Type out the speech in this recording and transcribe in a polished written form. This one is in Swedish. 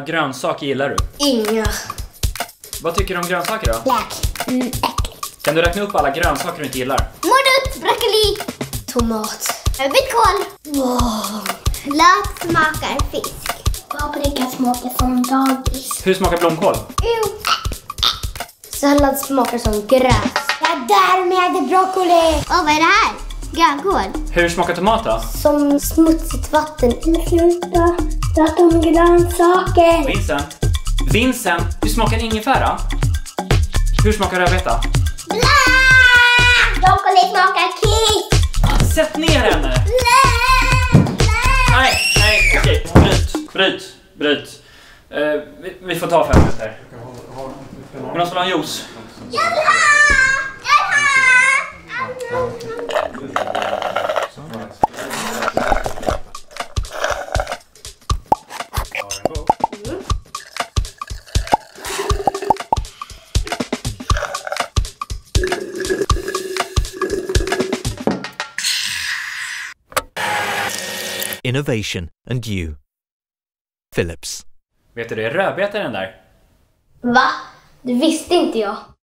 grönsaker gillar du? Inga. Vad tycker du om grönsaker då? Läk. Äckligt. Kan du räkna upp alla grönsaker du inte gillar? Morot, broccoli, tomat, vitkål. Wow. Lök smakar fisk. Paprika smakar som dagis. Hur smakar blomkål? Sallad smakar som gräs. Jag dör med broccoli. Vad är det här? Grönkål. Hur smakar tomat då? Som smutsigt vatten. Sluta prata om grönsaker. Vincent, hur smakar ingefära? Hur smakar rödbeta? Blä! Broccoli smakar kiss. Sätt ner henne! Blä! Nej, okej. Bryt. Vi får ta 5 minuter. Men de ska ha en juice. Jag vill ha! Innovation and you. Philips. Vet du, det är rödbeta i den där. Va? Det visste inte jag.